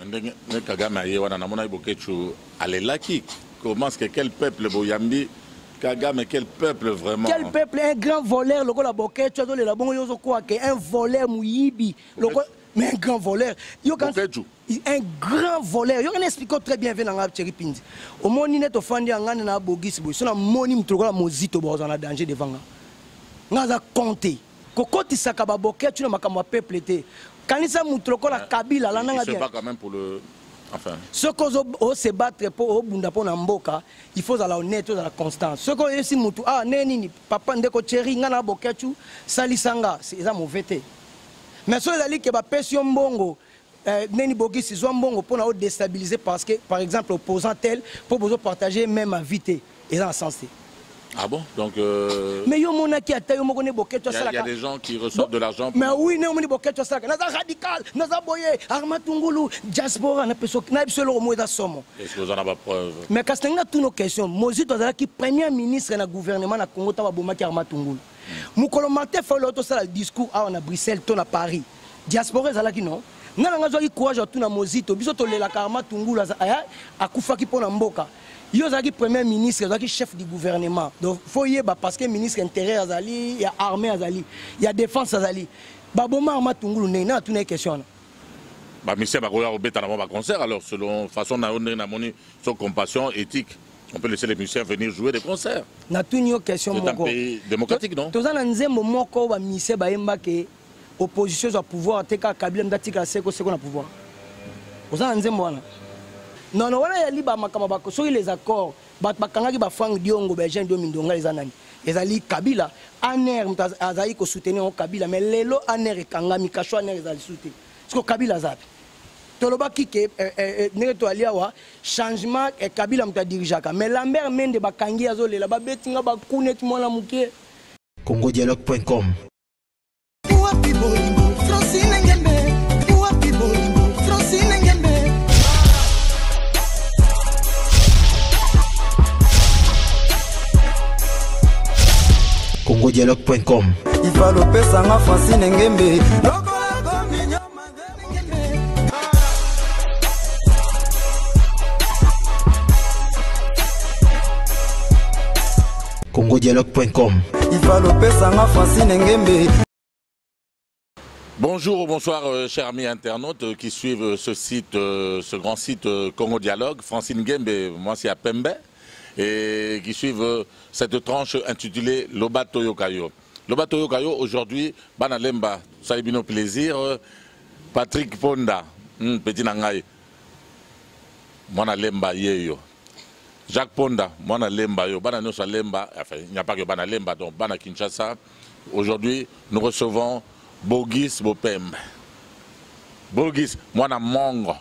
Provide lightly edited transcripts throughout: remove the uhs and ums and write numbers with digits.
Kagame wana namona Bokechu alelaki. Comment est-ce que quel peuple Boyambi Kagame, quel peuple vraiment? Quel peuple? Un grand voleur, le la Bokechu, un voleur mouyibi. Mais un grand voleur. Un grand voleur. Il explique très bien dans Tcheripindi. Au moins, il est au fond de la Bogis. Si on a moni la mozito, on a danger devant. On a compté. Quand il s'est Bokechu, tu n'as pas peuple. Quand il s'est montré la Kabila, là, il se bat quand même pour le. Enfin. Ce qu'on se battre pour Mboka, il faut la honnêteté, la constance. Ce qu'on est mutu ah neni papa ndeko chéri ngana Bokechu salisanga c'est ça mauvais. Mais ceux là qui ba pression bongo neni bogi si zo bongo pour na déstabiliser parce que par exemple opposant tel pour besoin partager même invité et dans sens. Ah bon? Donc mais yo mona qui attaque mo connait Bokechu ça là. Il y a des gens qui reçoivent de l'argent. Mais oui, non moni Bokechu ça là. Naza radical, naza boye, Armatungulu, diaspora na peso na bisolo mo da somo. Est-ce que vous en avez preuve? Mais quand c'est toutes nos questions, Mozito Zala qui premier ministre na gouvernement na Congo ta boma ki Armatungulu. Mukolo Martin fait l'autre ça le discours à Bruxelles, ton à Paris. Diaspora Zala qui non. Na nga zo courage tout na Mozito, biso to lela Armatungulu akufa ki pona mboka. Yo zaki premier ministre, zaki chef du gouvernement. Donc faut y être parce que ministre intérieur azali, il y a armée azali, il y a défense azali. Baboma Armatungulu na toutes les questions. Bah monsieur Bakoya obeta na concert alors selon façon na moni son compassion éthique. On peut laisser les musiciens venir jouer des concerts. Na toutes les questions mon. C'est un pays démocratique non? Tous na nzembo moko ba musicien ba yemba ke opposition au pouvoir teka Kabila ndatika seko na pouvoir. Oza nzembo wana. Non, non, voilà, il y a sur les accords. Bakangaki ba Frank Diongo, Benjamin Domindonga, les anani. Les ali Kabila, Aner, Azaï ko soutenir au Kabila, mais Lelo Aner et Kangami, Kacho Aner les ali soutenir. Parce que Kabila Zap. Toloba qui est neto aliawa changement et Kabila mta dirijaka. Mais Lambert Mende Bakangi Azole, la babetinga bakounet moi la mouké. Congodialogue.com. Congodialogue.com. Il va l'opérer sans Francine Ngembe. Congodialogue.com. Il va l'opérer sans Francine Ngembe. Bonjour ou bonsoir chers amis internautes qui suivent ce site, ce grand site Congo Dialogue. Francine Ngembe, moi c'est à Pembe. Et qui suivent cette tranche intitulée Loba Toyokayo. Loba Toyokayo, aujourd'hui, Banalemba, ça a bien plaisir. Patrick Ponda, petit Nangaï, Mwana Lemba Yeyo. Jacques Ponda, Mwana Lemba Yo, Bananosa Lemba, enfin, il n'y a pas que Banalemba, donc Bana Kinshasa. Aujourd'hui, nous recevons Bogis Bopem. Bogis, Mwana Mongo.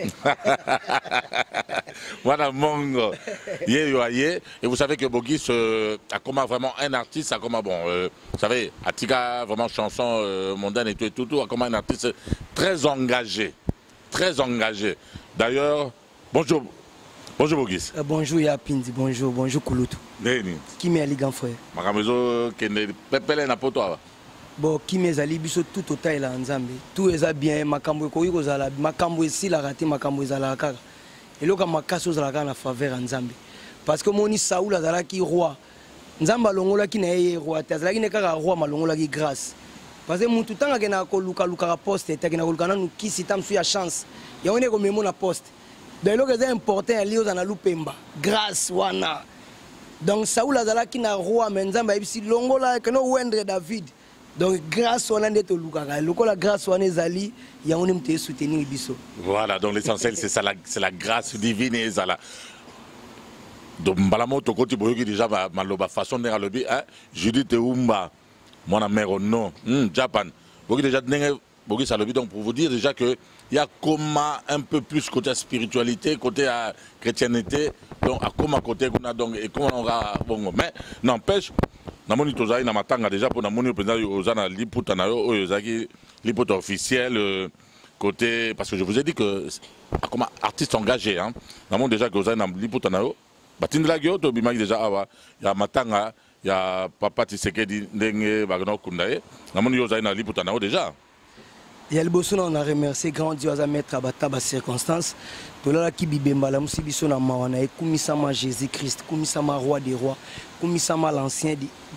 Voilà Mongo. Et vous savez que Bogis a comme vraiment un artiste, a comme bon, vous savez, Atika vraiment chanson mondaine et tout, a comme un artiste très engagé, très engagé. D'ailleurs, bonjour Bogis. Bonjour Yapindi, bonjour Kouloutou. Qui m'est allé grand frère? Makamezo kende pepele na poto. Bon, qui mes alliés, tout au taille là en Zambie. Tout est bien, Makambo Koyo Zala, Makambo ici la raté, Makambo Zala Kara. Et là, Makasso Zala na faveur en Zambie. Parce que mon Saoul Zala qui roi. Nzamba Longola qui n'est roi, Tazala qui n'est qu'un roi, Malongola qui grâce. Parce que mon tout temps, il y a un poste, il y a un qui s'y tam sur la chance. Il y a un comme mon poste. Donc, là, c'est important, il y a un loupemba. Grâce, wana. Donc, Saoul Zala qui n'est roi, mais Nzamba ici, Longola, qui n'est David. Donc grâce à la grâce à Nezali, il y a un homme qui soutenir Bisso. Voilà, donc l'essentiel c'est ça, c'est la grâce divine et ça. Donc Mbalamoto côté boyoki déjà ma façon de lobby hein Judith Oumba mon mère non Japan. Boyoki déjà boyoki ça lobby donc pour vous dire déjà que il y a comme un peu plus côté spiritualité, côté chrétienté, donc à comme côté qu'on a donc et comment on va bon mais n'empêche namoni tozali na matanga déjà pour namoni président ozana liputa na yo oyozaki liputa officiel côté parce que je vous ai dit que comme artiste engagé hein namoni déjà que ozali na liputa na yo batindela gyo to bimaki déjà awa ya matanga ya papa Tshisekedi ndenge bagno kundaye namoni ozali na liputa na yo déjà Il y a le bosso, on a remercié grand Dieu à mettre à battre les circonstances. Tout là qui bibemba la musibiso na mawana et kumisama Jésus-Christ, kumisama roi des rois, kumisama l'ancien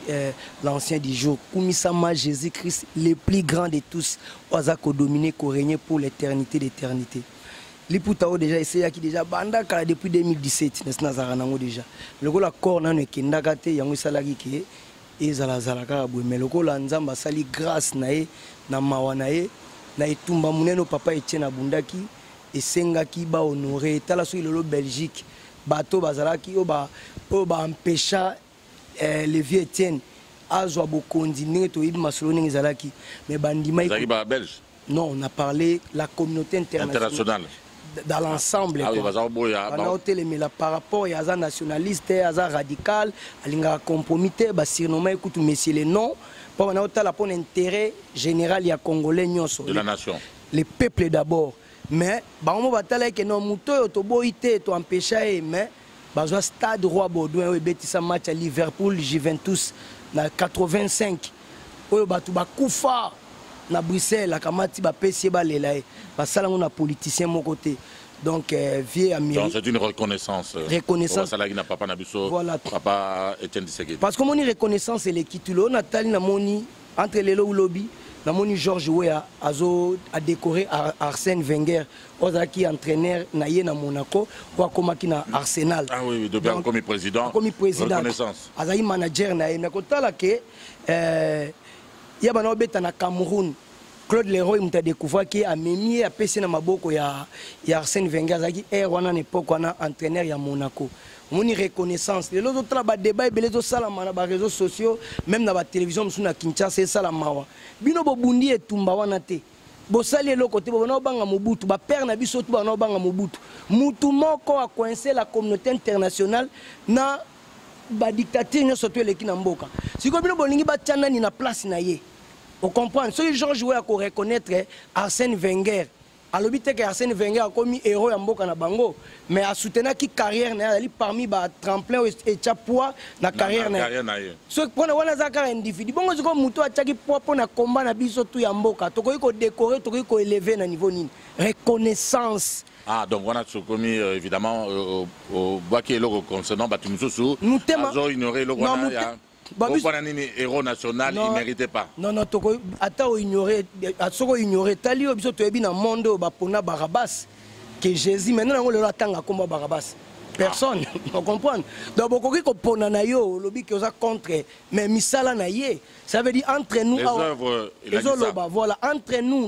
du jour, kumisama Jésus-Christ, le plus grand de tous, oazako dominé, ko régner pour l'éternité d'éternité. Liputao déjà essayé qui déjà banda kala depuis 2017 n'est-ce pas déjà. Le gola corps na ne kendaka te yango salaki ki ezala zalaka bwe mais le gola nzamba sali grâce nae na mawana e na etumba muneno papa Etienne Abundaki esengaki ba honorer tala so ilolo Belgique bato bazalaki o ba empêcha le vieux Etienne azwa bokondi ndenge to yibi masolo ndenge ezalaki mais bandima ba belge. Non, on a parlé la communauté internationale. Dans l'ensemble. Ah oui, par rapport à un nationaliste, à un radical, à un compromitté, écoute, messieurs les noms, pour l'intérêt général, il y a Congolais de la nation. Les peuples d'abord. Mais, on va dire que nos moutons, tu empêché, mais, le stade Roi Baudouin, il match à Liverpool, Juventus, dans 85, il y a Koufa. Na Bruxelles, la Kamati ba pesi ba lelae. Ba sala on a politicien mon côté. Donc vieux ami. Donc c'est une reconnaissance. Reconnaissance. Sala qui n'a papa na biso. Voilà. Papa Etienne Tshisekedi. Parce que mon reconnaissance c'est l'équitulo Nathalie na moni entre les lo lobby. Na moni Georges Weah azo a décoré Arsène Wenger ozaki entraîneur na ye na Monaco pour komaki na Arsenal. Ah oui, depuis comme président. Comme président. Reconnaissance. Azai manager na ye na kotala ke il y a un Cameroun. Claude Leroy m'a découvert qu'il a mis à PC na maboko ya Arsène Wenger qui est à l'époque entraîneur à Monaco. On a une reconnaissance. Les autres travaux débat et les autres salama na réseaux sociaux, même dans la télévision, sur na Kinshasa c'est salamawa. Bino bobundi et tumba wana te. Bosali le côté bono banga Mobutu, ba père na biso tu bano banga Mobutu. Mutu moko a coincé la communauté internationale na ba dictature ne surtout les kinamboka. Si ko bino bolingi ba tchana ni na place na ye. On comprend. Ce Georges Weah à reconnaître Arsène Wenger. Alors que Arsène Wenger a commis héros en Mboka na bango, mais a soutenu qui carrière na parmi ba tremplin et chapois na carrière na. Ce qu'on a wana zaka individu. Bon ko muto a tchaki poa na combat na biso tu ya Mboka. To ko décorer, to ko élever na niveau nini. Reconnaissance. Ah, donc on a commis évidemment au Baki Logo concernant Batumsusu. Nous avons ignoré le Rwanda. Héros national, il ne méritait pas. Non, attends, ignorer, Tali, tu es bien dans le monde, Bapona Barabas, que Jésus, maintenant, on le attend à combat Barabas. Personne, on comprend. Donc, beaucoup de pona na yo, lobby qui contre, mais misala na ye. Ça veut dire entre nous. Les œuvres, il a dit ça. Voilà, entre nous,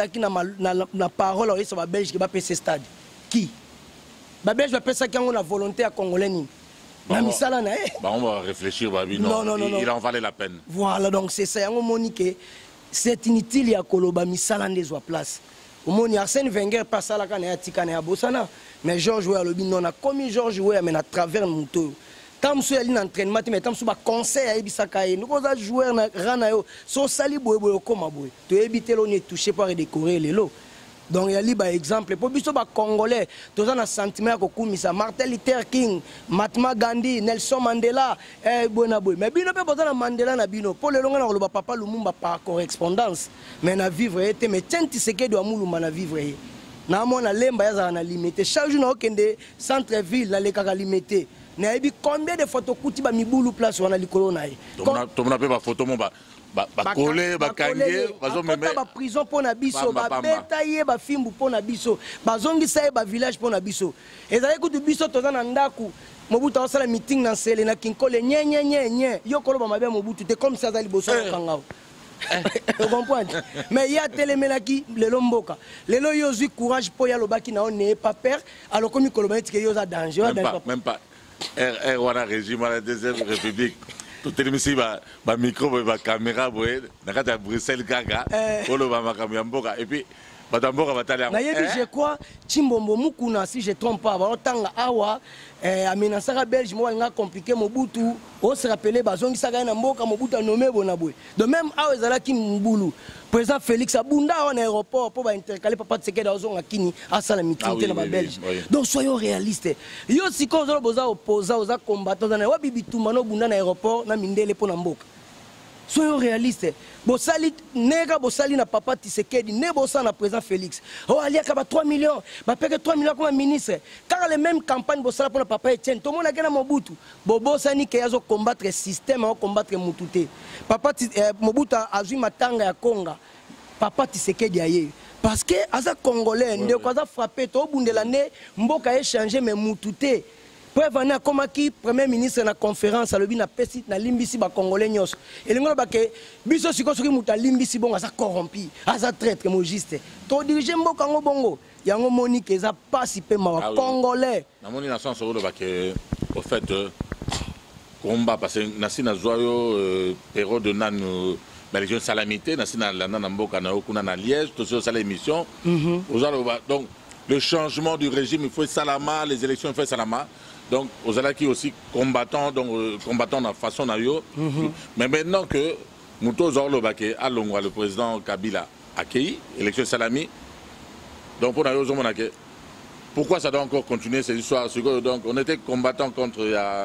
na parole, ça va belge qui va payer ce stade. Qui? Ba belge va payer ça quand on a volonté à Congolais. On va réfléchir, non, il en valait la peine. Voilà, donc c'est ça. C'est inutile, il y a Koloba Misala des place. Au moins, Arsène Wenger passe à la canne à Tikane à Bossana. Mais Georges Weah, non, on a commis Georges Weah, mais à travers le moto. Tant que tu as un entraînement, mais tant que tu as un conseil à Ebisakaye, nous avons joué à Ranayo, son sali boye comme boye. Tu évites l'on touché par décorer les lots. Donc il y a un exemple pour les Congolais, tous un sentiment que Martin Luther King, Mahatma Gandhi, Nelson Mandela, mais bino pe bozana Mandela na bino pour le longa na papa Lumumba par correspondance mais na vivre été mais tiens tu sais que doit muluma na vivre na mona lemba ya na limité chaque jour na okende centre ville na lekaka limité na yebi combien de photos kuti ba mibulu place wana likolo na ye to mona pe ba photo mo ba bakole bakange bazomeme ba prison pour na biso ba betaye ba fimbu pour na biso bazongisa ye ba village pour na biso ezali kutu biso tozana ndaku Mobutu a fait meeting dans Sele na Kinkole nye yo koloba mabe Mobutu te comme ça zali boso kangao. Vous comprenez? Mais il y a télémelaki le lomboka. Le lo yo zui courage pour ya lobaki na on n'est pas peur alors comme koloba tike yo za danger même pas wana régime à la deuxième république. Tout le monde a micro, a caméra, a Bruxelles, Gaga, et puis, je crois, Chimbombo Mukuna, si je ne trompe pas, Awa, Amenasara Belge, moi, il a compliqué Mobutu, on se rappelait, Bazongi Saga Namboka, Mobutu a nommé Bonaboué. De même, Awa Zalaki Mboulou, président Félix Abunda en aéroport pour intercaler Papa Tseke d'Azon à Kini, à Salamiti, dans la Belge. Donc soyons réalistes. Yo si qu'on a opposé aux combattants, on a Bibi Toumano Bunda en aéroport, on a Mindele pour Namboka. soyons réalistes. Bosali nega bosali na papa Tshisekedi ne bossa na président Félix. Oh ali akaba 3 millions, ba peke 3 millions comme ministre. Car les mêmes campagnes bosala pour na papa Etienne. Tout le monde a gagné Mobutu. Bosani ke yazo combattre le système, a combattre Mobutu. Papa Mobutu azui matanga ya Konga. Papa Tshisekedi aye. Parce que aza congolais ndeko aza frappé to bundela ne mboka échanger mais Mobutu. Preuve na koma ki premier ministre na conférence alobi na pesi na limbisi ba congolais nyos elingo ba ke biso siko soki muta limbisi bongo asa corrompu asa traître mo juste to diriger mboka ngo bongo yango monique eza pasi pe ma congolais na moni na sens ba ke au fait combat parce que na sina zoyo période de nan la région salamité na sina la na mboka na okuna na Liège to so sala émission donc le changement du régime il faut salama les élections il faut salama. Donc, aux Alaki aussi combattant, donc combattant dans la façon d'ailleurs. Mais maintenant que Mouto Zorlobake a le président Kabila accueilli, élection Salami, donc pour nous, pourquoi ça doit encore continuer cette histoire? Donc, on était combattant contre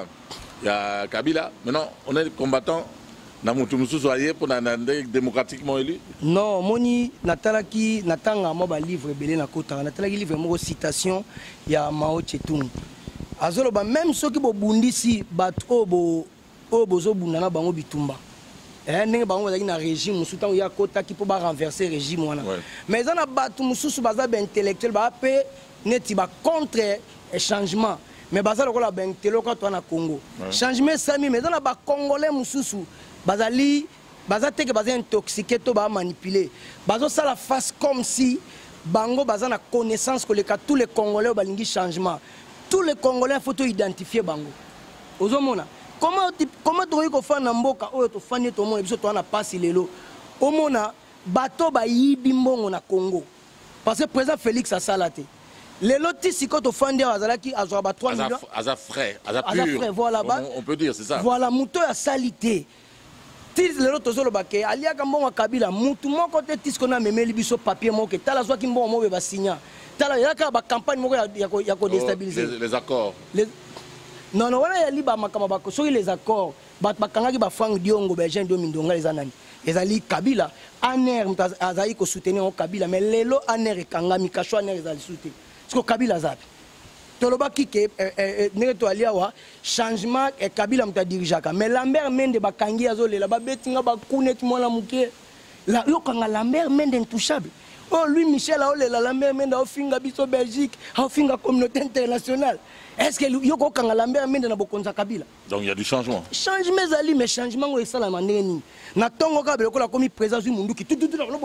Kabila, maintenant on est combattant dans Moutou Soye pour démocratiquement élu. Non, moni natalaki natanga mo ba livre belé na kota, natalaki livre mo citation ya Mao Tse-tung. Azoloba même ceux qui bobundisi bato bozo bundana bango bitumba ndenge bango bazaki na régime musuta ya kota ki po ba renverser régime wana mais za na bato mususu baza ba intellectuel ba pe neti ba contre changement mais baza lokola ba intellectuel to na Congo changement sami mais za na ba congolais mususu bazali baza teke baza intoxiqué to ba manipuler bazo sala face comme si bango baza na connaissance que tous les congolais balingi changement. Tous les Congolais, il faut identifier Bango. Ozomona. Comment tu peux faire un mboka ou tu fais ton monde et puis tu as passé les lots. Omona bateau ba yibimbo na Congo. Parce que président Félix a salaté. Les lotis si quand tu fais des azalaki azwa 3 millions. Aza frais, aza pur. Voilà on peut dire c'est ça. Voilà mouto a salité. Tis les lotos zo lobake alia kambo Kabila mutu moko te tis kona memeli biso papier moko tala zwa kimbo mo ba signa. Il y a une campagne qui déstabiliser. Les accords. Non, non, les accords. Franck Diongo, Belgique, Domindonga, les Anani. Les Ali Kabila, Aner, Azaï, qui soutenir Kabila, mais Lelo, Aner et Kangami, Kacho, Aner, ils allaient soutenir. Parce que Kabila Zap. Toloba qui est changement et Kabila m'a dirigé. Mais Lambert Mende, Bakangi, Azole, là-bas, Betinga, Bakounet, Mola Mouké. Là, Lambert Mende intouchable. Oh, lui, Michel, la mère mène au Finga Biso Belgique, au Finga communauté internationale. Est-ce que Yoko Lambert mène dans Bokonza Kabila? Donc il y a du changement. Changement, mais changement, c'est ça la manière. Natongo Kabila, comme il présente du monde qui tout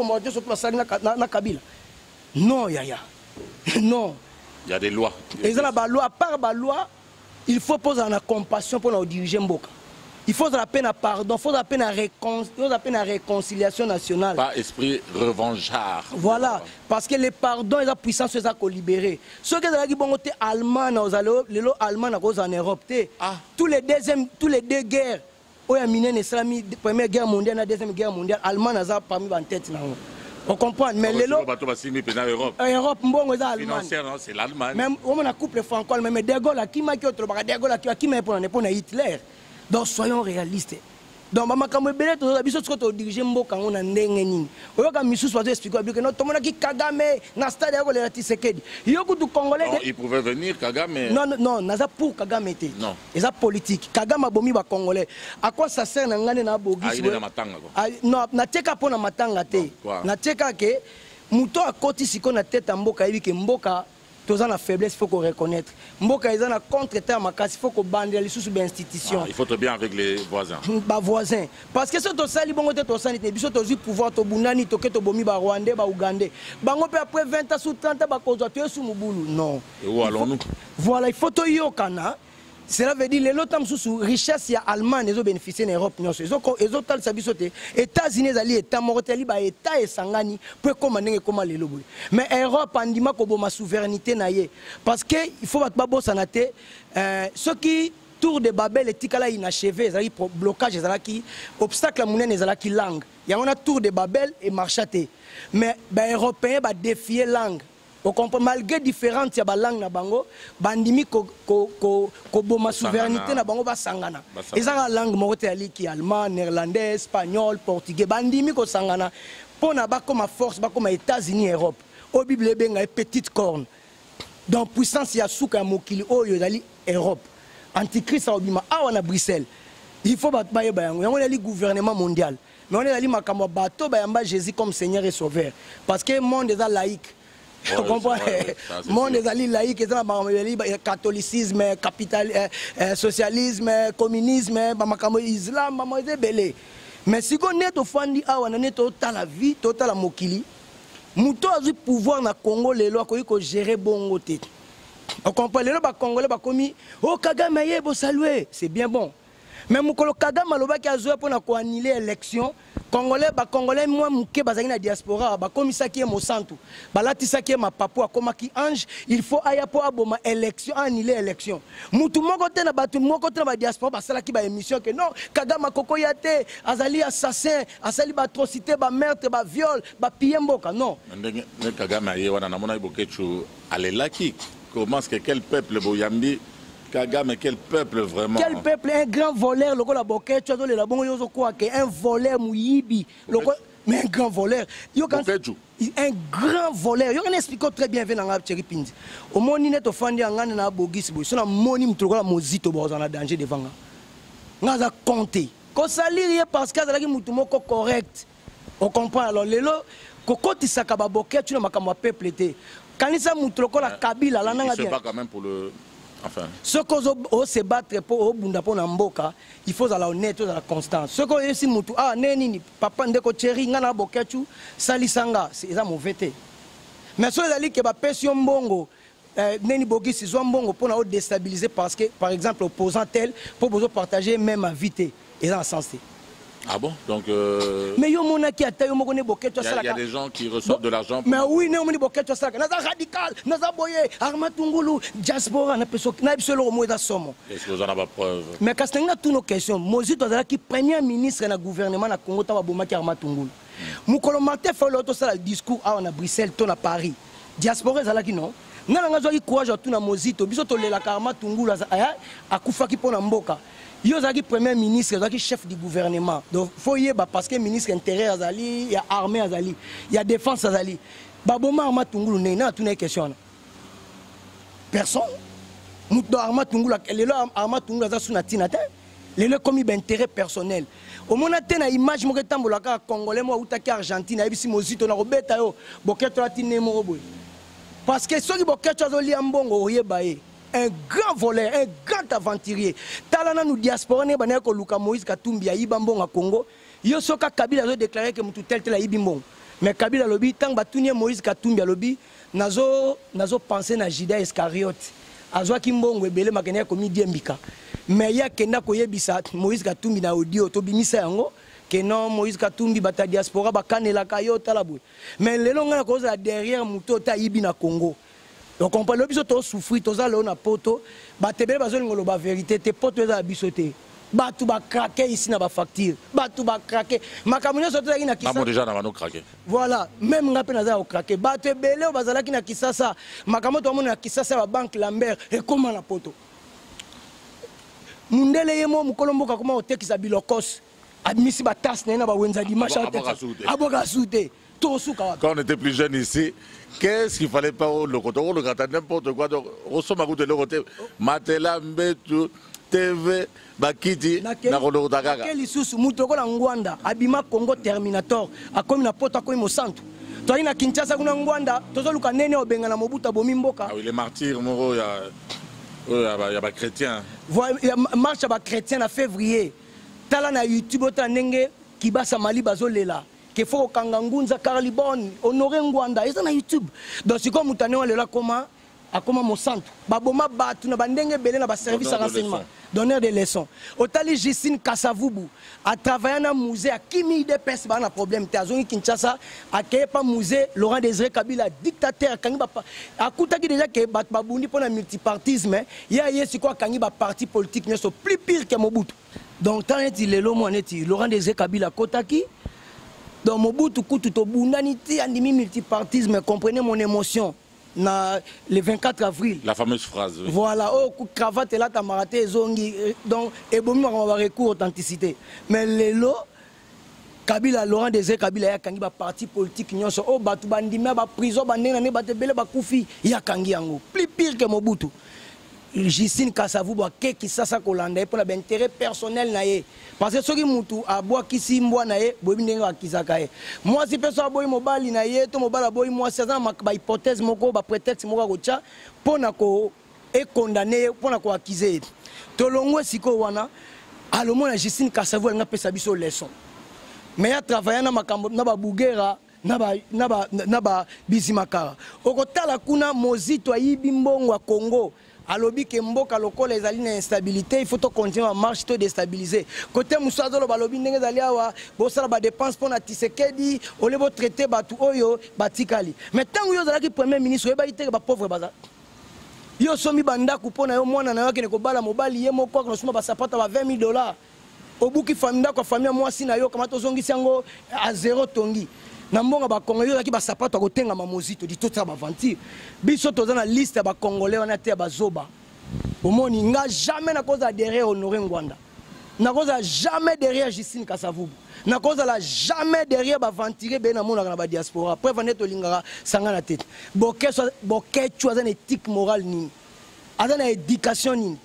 le Kabila. Non, Yaya. Non. Il y a des lois. Et ça, la loi, par la loi, il faut poser la compassion pour nous diriger Mboka. Il faut la peine à pardon, il faut la peine à réconciliation nationale. Pas esprit revanchard. Voilà, parce que les pardons et la puissance sont libérés. Ceux qui sont allemands, les allemands en Europe, tous les deux guerres, première guerre mondiale, la deuxième guerre mondiale, Allemagne a parmi en tête. On comprend, mais les lots. Europe, c'est l'Allemagne. Même on a couple franco, mais De Gaulle, qui m'a pour Hitler. Donc soyons réalistes. Donc makambo ebele to biso toko diriger mboka ngona ndenge nini. Oyoka misusu wazo expliquer que non tomona ki Kagame na stade ya ko le Tshisekedi. Yoko du Congolais. Non, il pouvait venir Kagame. Non, naza pour Kagame té. Non. Eza politique. Kagame bomi ba Congolais. À quoi ça sert na ngane na bogi? Il est na matanga quoi. Non, na teka pona matanga té. Na teka ke muto akoti siko na tête mboka yebi ke mboka tous en faiblesse, il faut qu'on reconnaisse. Mboka ils en contre-terme, il faut qu'on bande les sous institutions. Il faut être bien avec les voisins. Bah voisins. Parce que si tu as bon côté tu sanité, biso tu pouvoir to bunani to keto bomi ba Rwandais ba Ougandais. Bango pe après 20 ans sous 30 ans ba kozo tu sous mubulu. Non. Et où allons-nous? Voilà, il faut to yokana. Cela veut dire les lotam sous richesse ya Allemagne ils ont bénéficié en Europe nyonso. Ils ont tal sabisoté. États-Unis ali état moroteli ba état et sangani pour commander comment les lobo. Mais Europe andima ko bo ma souveraineté na ye parce que il faut pas bossa na té ceux qui tour de Babel et tikala inachevé, ezali blocage ezalaki obstacle munene ezalaki langue. Il y a un tour de Babel et marchaté. Mais ba européen ba défier langue. On comprend malgré différentes langues na bango, bandimi ko boma souveraineté na bango ba sangana. Ezanga langue moko te ali ki allemand, néerlandais, espagnol, portugais, bandimi ko sangana pona ba comme force ba comme États-Unis, Europe. Au Bible benga petite corne. Donc puissance ya suka mokili oyo dali Europe. Antichrist obima awa na Bruxelles. Il faut battre baye bayango. On est le gouvernement mondial. Mais on est allé makambo bateau bayamba Jésus comme Seigneur et Sauveur. Parce que le monde est laïque. Vous comprenez? Le monde est laïque, c'est catholicisme, socialisme, communisme, islam, mais si on est au fond de la vie, la mokili, muto a du pouvoir na Congo les lois ko gérer bon côté. On comprend les lois congolais ba komi oh Kagame yebo saluer, c'est bien bon. Mais mukolo Kagame aloba ki azoya pour na ko annuler élection. Congolais moi muke bazali na diaspora ba komisa ki mo santu balatisa ki ma papo akoma ki ange il faut aya po aboma élection annuler élection mutu moko te na batu moko te na ba diaspora basala ki ba émission que non Kagame koko yate azali assassin asali ba atrocité ba meurtre ba viol ba piller mboka non ndenge Kagame aye wana na mona ibokechu alelaki comment est-ce que quel peuple boyambi Kagame, quel peuple vraiment? Quel peuple? Un grand voleur, le la boquette, tu as donné la bonne chose quoi? Un voleur mouyibi, mais un grand voleur. Un grand voleur. Il y a un explique très bien venu dans Thierry Pindi. Au moins, il est offendu en gagne na bogis boy. Son moni mtrouve la mozito boz en danger devant. N'a pas compté. Qu'on salit parce que ça moutumoko correct. On comprend alors les lots. Kokoti sakaba boquette, tu n'as pas comme peuple été. Quand il s'est moutroko la Kabila, là n'a bien. C'est pas quand même pour le. Enfin. Ce qu'on se battre pour Mboka, il faut la honnêteté, la constance. Ce qu'on est mutu ah neni papa ndeko chéri ngana bokechu salisanga c'est ça mauvais. Mais ceux là qui ba pression mbongo neni bogi si zo mbongo pour na déstabiliser parce que par exemple opposant tel pour besoin partager même à vité et dans sens. Ah bon? Donc mais yo mona ki ata yo moko ne bokecho salaka. Il y a des gens qui reçoivent de l'argent. Mais oui, ne moni bokecho salaka. Naza radical, naza boye, armatungulu, diaspora na peso na bisolo mo da somo. Est-ce que vous en avez preuve? Mais quand c'est toutes nos questions, Moïse Tozala qui premier ministre na gouvernement na Congo ta boma ki armatungulu. Mukolo Martin fait l'autre ça le discours à Bruxelles, ton à Paris. Diaspora zala ki non. Nana ngazo ki courage tout na Mozito, biso to lela armatungulu akufa ki pona mboka. Yo zaki premier ministre, zaki chef du gouvernement. Donc faut y ba parce que ministre intérieur azali, il y a armée azali, il y a défense azali. Baboma armatungulu ne na tuna question. Personne. Muto armatungulu lelo armatungulu za suna tinata. Lelo comme intérêt personnel. Au mona tena image mo ketambola ka congolais mo utaki Argentine ebisi mozito na robeta yo boketo la tine mo boy. Parce que ceux qui boketo azoli ambongo oyeba e. Un grand voleur, un grand aventurier. Talana nous diaspora ne banako Luka Moïse Katumbi ayiba mbongo Congo. Yo soka Kabila a déclaré que mutu tel ayibi mbongo. Mais Kabila lobi tant batunie Moïse Katumbi lobi nazo penser na Judas Iscariote. Azwa kimbongo ebele makene ko midi mbika. Mais ya kenda ko yebisa Moïse Katumbi na audio to bimisa yango que non Moïse Katumbi bata diaspora bakanela kayo talabou. Mais lelo ngana ko za derrière mutu ta yibi na Congo. Donc on parle de tout souffrir, tout ça là on a poto, batebe bazoli ngolo ba vérité, tes potes za bisoté. Batu ba craquer ici na ba facture, batu ba craquer. Makamunyo soto za kina kisasa. Déjà na bano craquer. Voilà, même ngape na za o craquer. Batu belé o bazala kina kisasa, makamoto mo na kisasa ba banque Lambert et comment la poto. Mundele yemo mukolomboka kuma otekisa bilokos. Admisi ba tasse na ba wenza dimanche. Aboka soute. Quand on était plus jeune ici, qu'est-ce qu'il fallait pas le côté n'importe quoi. Donc, on s'en va le côté Matela, Mbetu, TV, Bakiti, Narolo Dagaga. Quel isusu, Moutoko Ngwanda, Abima Congo Terminator, a comme la porte à comme au centre. Toi, il y a Kinshasa, Ngwanda, Tozo Lukanene, Benga, la Mobuta, Bomimboka. Ah oui, les martyrs, Moro, il y a des chrétiens. Voilà, il y a marche à chrétien en février. Tala na YouTube, Nenge, Kibasa Mali, Bazolela. Qu'il faut Kangangunza, Carlibon, honorer Ngwanda, et ça na YouTube. Donc c'est comme Moutane, on est là comment mon centre. Baboma Batu, na bandenge belé na ba service à renseignement. Donneur de leçons. Otali Justine Kasavubu, a travaillé dans un musée, à Kimi de Pes, ba na problème. Tazongi Kinshasa, a créé pas musée, Laurent Désiré Kabila, dictateur, Kangiba. A Koutaki déjà que Batbabundi pour le multipartisme, il y a c'est quoi Kangiba parti politique, n'est-ce plus pire que Mobutu. Donc tant est-il le mot est-il Laurent Désiré Kabila Kotaki. Donc Mobutu Kutu to bundanité andimi multipartisme, comprenez mon émotion. le 24 avril. La fameuse phrase. Oui. Voilà, oh, cravate là, t'as maraté, zongi. Donc, et bon, on va recours authenticité. Mais les lots, Kabila, Laurent Désiré Kabila, il y a un parti politique, il y a un batu bandima, ba prison, bandé, batebele, ba koufi, il y a kangi yango. Plus pire que Mobutu. Justine Kassavou, qui ça kolanda pour l'intérêt personnel naé. Parce que ceux qui moutou à bois qui si mboa naé, bobinenga kisakaé. Moi si personne boy mobile naé, to mobile boy moi c'est ça ma hypothèse moko ba prétexte moko gocha pour na ko et condamné pour na ko accuser. To longwe siko wana alomo na Justine Kassavou nga pesa biso leçon. Mais ya travailler na makambo na ba bugera na ba bizimakara. Okotala kuna mozito ayibi mbongo wa Congo. Alobi ke mboka lokola ezali na instabilité, il faut to continuer à marche to déstabiliser. Côté Moussazo lo balobi ndenge ezali awa, bo sala ba dépense pour na Tshisekedi, ole bo traiter batu oyo batikali. Mais tant yo zalaki premier ministre, yo ba ite ba pauvre baza. Yo somi banda ku pona yo mwana na yo ke ko bala mobali ye moko ko suma ba sapata ba $20. Obuki famille ko famille mwasi na yo kama to zongisi yango a zéro tongi. Na mbonga ba Congolais yo ki ba sapato ko tenga mamozito di tota ba vantir. Biso toza na liste ba Congolais wana te ba zoba. Omoni nga jamais na cause derrière Honoré Ngwanda. Na cause jamais derrière Justine Kassavou. Na cause la jamais derrière ba ventirer be na mona na ba diaspora. Après vanet olingara sanga na tête. Boké tu as une éthique morale ni. As une éducation ni.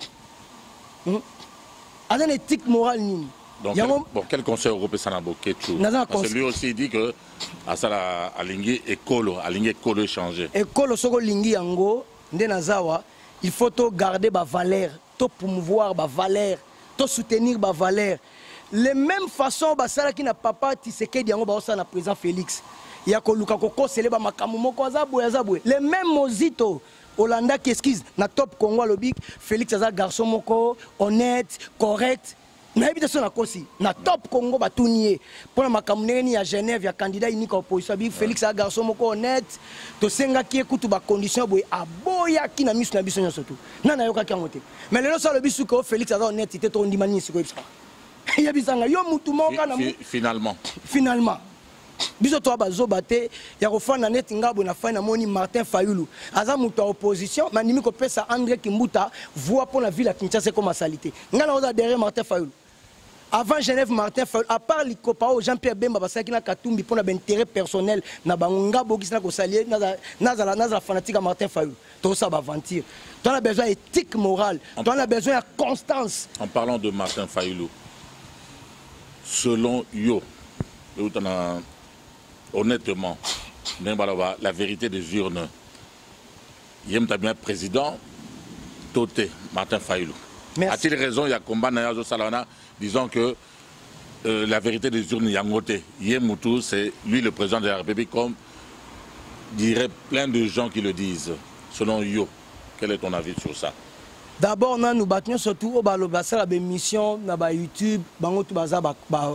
As une éthique morale ni. Donc, quel conseil européen ça n'a pas Ketchou? Parce que lui aussi dit que à ça a lingi écolo échanger. Écolo soko lingi yango nde nazawa, il faut to garder ba valeur, to promouvoir ba valeur, to soutenir ba valeur. Les mêmes façons ba sala ki na papa Tshisekedi yango ba osa na président Félix. Ya ko luka ko kosele ba makamu moko azabwe. Les mêmes mozito Hollanda qui esquisse na top Congo lobik Félix aza garçon moko honnête, correct. Na habitation na kosi na top Congo batunier pour la makamneni à Genève ya candidat unique opposition bi Félix a garçon moko honnête to senga ki ekutu ba condition boy aboya ki na misu na biso nyoso tu na yoka ki ngote mais lelo ça le bisu ko Félix a honnête te to ndimani siko ibsa ya bisanga yo mutu moka na finalement biso to bazo bate ya kofana net ngabo na fana moni Martin Fayulu aza mutu à opposition manimi ko pesa André Kimbuta voix pour la ville à Kinshasa comme salité ngala oza derrière Martin Fayulu. Avant Genève, Martin Fayulu, à part les copains, Jean-Pierre Bemba, parce qu'il y a Katumbi pour l'intérêt personnel, na bangonga bogi na kosalier, na fanatique à Martin Fayulu. Tout ça va mentir. Tu as besoin d'éthique morale, tu as besoin de constance. En parlant de Martin Fayulu, selon yo, honnêtement, la vérité des urnes, Yem Tabien président, Toté, Martin Fayulu. A-t-il raison, il y a combat Nayazo Salana, disons que la vérité des urnes Yangote, Yemoutou, c'est lui le président de la République, comme dirait plein de gens qui le disent. Selon Yo, quel est ton avis sur ça? D'abord, nous battons surtout au Balobasa, la mission, na YouTube, bango tout baza,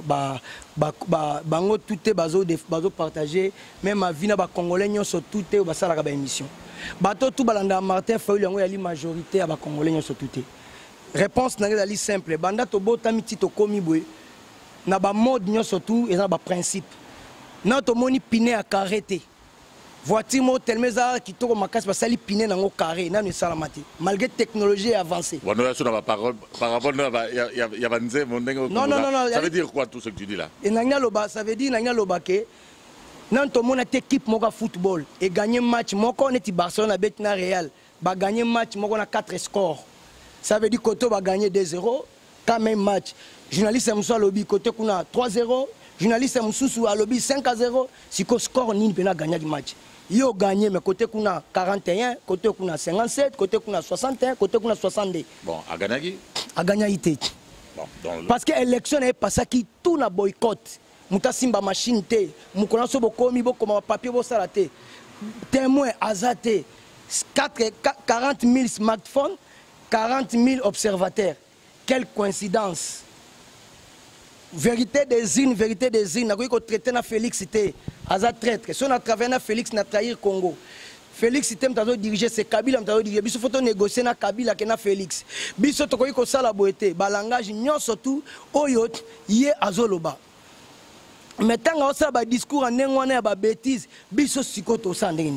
bango tout est bazo partagé, même ma vie na ba Congolais sur tout est au basa la émission. Bato tout balanda Martin Fayulu yango yali majorité à ba Congolais sur tout est. Réponse n'est simple. Banda to bota miti to komi boy. Na ba mode nyo surtout et na ba principe. Na to moni piné à carrété. Voiture mo telmeza qui to makas ba sali piné nango carré na ne salamati. Malgré technologie avancée. Bon, nous sur la parole il y a banze mon dengo. Non. Ça veut dire quoi tout ce que tu dis là? Et nanya loba ça veut dire nanya loba ke nan to mona équipe moka football et gagner match moko neti Barcelone à bet na Real. Ba gagner match moko na 4 scores. Ça veut dire que Koto va gagner 2-0, quand même match. Journaliste Moussa à lobby, côté qu'on a 3-0, journaliste Moussou à lobby 5-0, si qu'on score, ni ne gagner le match. Ils ont gagné, mais côté qu'on a 41, côté qu'on a 57, côté qu'on a 61, côté qu'on a 62. Bon, à gagner? À gagner. Bon, parce que l'élection n'est pas ça qui tout na boycott. Mouta simba machine té, moukona sobo komi bo comme papier bo salate. Témoin azaté, 40 000 smartphones. 40 000 observateurs. Quelle coïncidence. Vérité des îles, vérité des îles. Nous avons traité Félix Cité. Aza traître. Si on a travaillé na Félix, on a trahi Congo. Félix Cité, nous avons dirigé, c'est Kabila, nous avons dirigé. Il faut négocier na Kabila que na Félix. Biso to ko sala boete. Ba langage nyon surtout oyot yé azoloba. Mais tant que ça ba discours en nengwana ba bêtise, biso sikoto sandeni.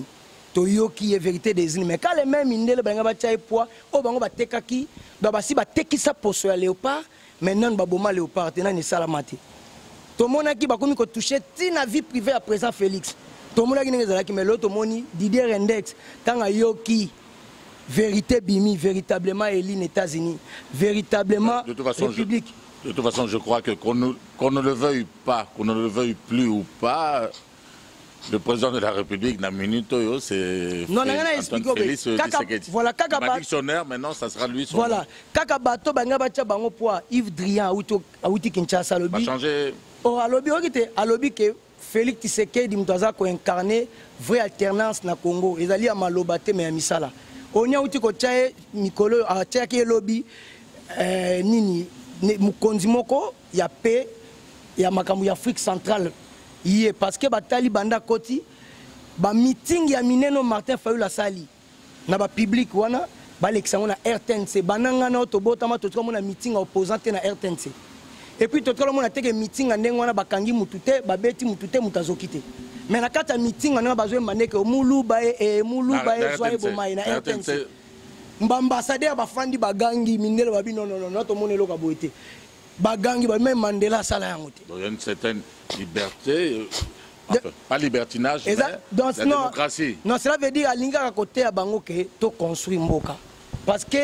toyoki vérité des îles mais quand les mêmes indele banga ba tchai poids o bango ba tekaki ba basi ba tekisa poso ya léopard maintenant ba boma léopard tena ni salamati to monaki ba komi ko toucher tina vie privée à présent Félix to monaki ngeza ki mais l'autre moni Didier Index tanga yoki vérité bimi véritablement Eline États-Unis véritablement République. De toute façon, je crois que qu'on ne le veuille pas, qu'on ne le veuille plus ou pas, le président de la République, Naminito, c'est Félix Tshisekedi. Voilà, Kaka dictionnaire, maintenant, ça sera lui son. Voilà, Kaka Bato, Bangabacha Bango Poa, Yves Drian, Aouti Kinshasa, Lobby. Va changer. Oh, à Lobby, que Félix Tshisekedi, Mutaza, ko incarné vraie alternance na Congo. Ils allaient à Malobate, mais à Misala. On y a outi ko tchaye, Mikolo, à tchaye Lobby, Nini. Mukonzi moko ya paix ya makambu ya Afrique centrale yé parce que batali banda koti ba meeting ya mineno Martin Fayulu sali na ba public wana ba l'examen na RTNC bananga na to botama to tko mona meeting opposante na RTNC et puis to tko mona teke meeting ndenge wana bakangi mutute ba beti mutute mutazokite mais na kata meeting na bazwe maneke mulu ba soye bomai na RTNC ambassadeur bafandi bagangi mindele babi non to monelo ka boité bagangi ba même Mandela sala yango te. Il y a une certaine liberté enfin, pas libertinage mais donc, la démocratie. Non, cela veut dire alinga à côté à bango que to construire mboka parce que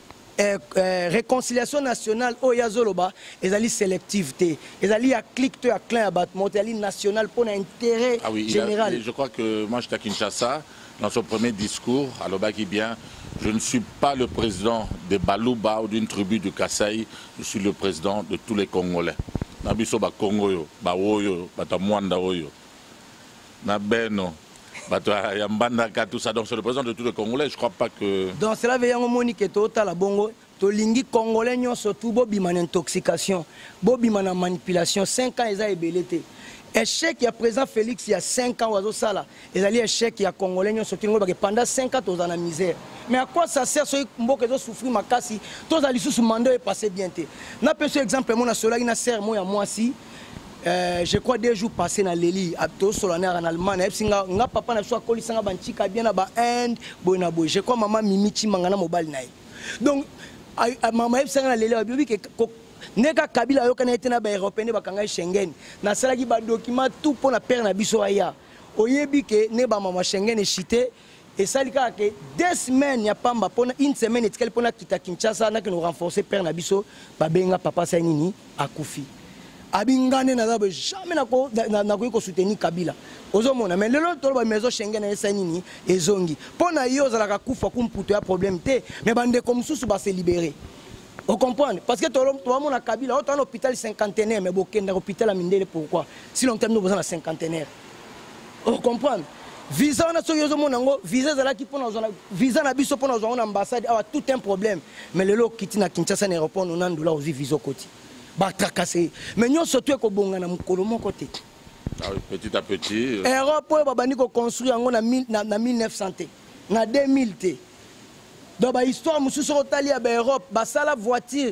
réconciliation nationale o yazoloba ezali sélectivité ezali ya clique to ya clin à battement ezali national pour l'intérêt général. Je crois que moi j'étais à Kinshasa dans son premier discours à Lobaki bien. Je ne suis pas le président de Balouba ou d'une tribu du Kasaï, je suis le président de tous les Congolais. Nabiso ba Congo yo, ba Woyo, ba Tamwanda Oyo, na Beno, ba Yambanda tout ça. Donc c'est le président de tous les Congolais. Je crois pas que. Donc cela veut dire que total la bongo, to lingi Congolais nyo surtout bobi man intoxication, bobi man manipulation. 5 ans ils a ébelité. Échec il y a présent Félix il y a 5 ans oiseau ça là ils allaient échec il y a Congolais qui sont pendant 5 ans tous dans la misère mais à quoi ça sert ceux qui ont souffert ma casse tous allés sous mandat et passé bien té n'a pas ce exemple mon cela il a serre moi si je crois 2 jours passés dans Leli à tous solanaire en Allemagne et singa nga papa na soit koli sanga banchika bien na ba end boina boy je crois maman mimichi mangana mobile naï donc maman sanga na Leli abi que neka kabila yo kana etena ba européen ba kanga Schengen na salaki ba document tout pour la père na biso aya oyebi ke ne ba mama Schengen chité et salika ke 2 semaines ya pamba pona une semaine etikali pona kita Kinshasa na ke no renforcer père na biso ba benga papa sa nini akufi abingane na zabo jamais na ko soutenir kabila ozomona mais lelo to ba maison Schengen na esa nini ezongi pona yo zalaka kufa kumputo ya problème te mais bande comme sous ba se libérer. Vous comprenez? Parce que tout le monde a Kabila, on a un hôpital cinquantenaire, mais beaucoup un hôpital à Mindele, pourquoi? Si l'on termine besoin de cinquantenaire. Vous comprenez? Visa, on a ce visa, visa, on a une ambassade, on a tout un problème. Mais le lot qui est à Kinshasa, l'aéroport, on a un dollar aussi visa côté. Bah, tracassé. Mais nous, surtout, on a un côté. Ah oui, petit à petit. L'aéroport, on a construit en 1900, en 2000. Dans l'histoire, je suis allé à l'Europe, la voiture